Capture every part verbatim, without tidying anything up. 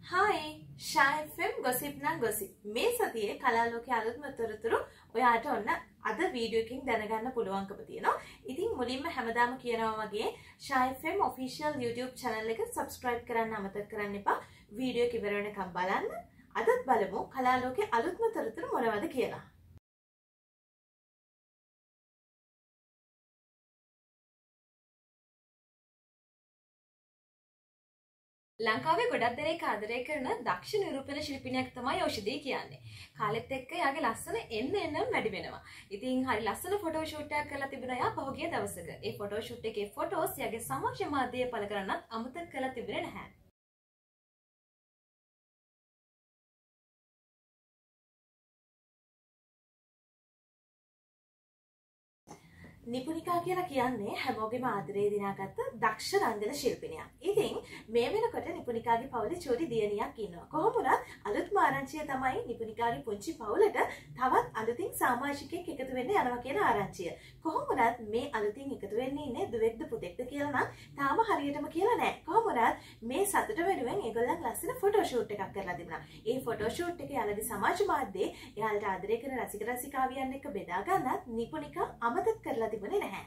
Hi, Shaa F M gossip na gossip. මේ සතියේ කලාලෝකයේ අලුත්ම තොරතුරු ඔයාට ඔන්න අද වීඩියෝ එකකින් දැනගන්න පුළුවන්කම තියෙනවා. ඉතින් මුලින්ම හැමදාම කියනවා වගේ Shaa F M official YouTube channel එක subscribe කරන්න අමතක කරන්න එපා. වීඩියෝ එක ඉවර වෙනකම් බලන්න. අදත් බලමු කලාලෝකයේ අලුත්ම තොරතුරු මොනවද කියලා. ලංකාවේ ගොඩක් දෙනෙක් ආදරය කරන දක්ෂ නිරූපණ ශිල්පිනියක් තමයි ඖෂධී කියන්නේ. කාලෙත් එක්ක එයාගේ ලස්සන එන්න එන්නම වැඩි වෙනවා. ඉතින් හරි ලස්සන ෆොටෝ ෂූට් එකක් කරලා තිබුණා එයා පහුගිය දවසක. ඒ ෆොටෝ ෂූට් එකේ ෆොටෝස් එයාගේ සමාජ මාධ්‍යයේ පළ කරන්නත් අමතක කරලා තිබුණේ නැහැ. නිපුණිකා කියලා කියන්නේ හැමෝගෙම ආදරේ දිනාගත්ත දක්ෂ රංගන ශිල්පිනියක්. ඉතින් මේ වෙනකොට නිපුණිකාගේ පවුලේ චූටි දියණියක් ඉන්නවා. කොහොම වුණත් අලුත්ම ආරංචිය තමයි නිපුණිකාගේ පුංචි පවුලට තවත් අලුතින් සමාජිකයෙක් එකතු වෙන්න යනවා කියන ආරංචිය. කොහොම වුණත් මේ අලුතින් එකතු වෙන්නේ ඉන්නේ දුවෙක්ද පුතෙක්ද කියලා නම් තාම හරියටම කියලා නැහැ. කොහොම වුණත් මේ සතුට වෙනුවෙන් ඒගොල්ලන් ලස්සන ෆොටෝ ෂූට් එකක් කරලා තිබුණා. ඒ ෆොටෝ ෂූට් එක යාළගේ සමාජ මාධ්‍යයේ එයාලට ආදරය කරන රසික රසිකාවියන් එක්ක බෙදා ගන්නත් නිපුණිකා අමතක කරලා තිබුණේ නැහැ.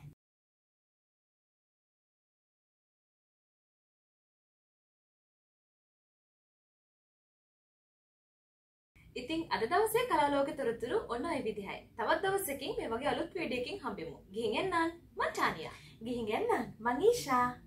ඉතින් අද දවසේ කලාලෝක තොරතුරු ඔන්න ඔය විදිහයි. තවත් දවසකින් මේ වගේ අලුත් වීඩියෝ එකකින් හම්බෙමු. ගිහින් එන්නම්. මං ටානියා. ගිහින් එන්නම්. මං ඊෂා.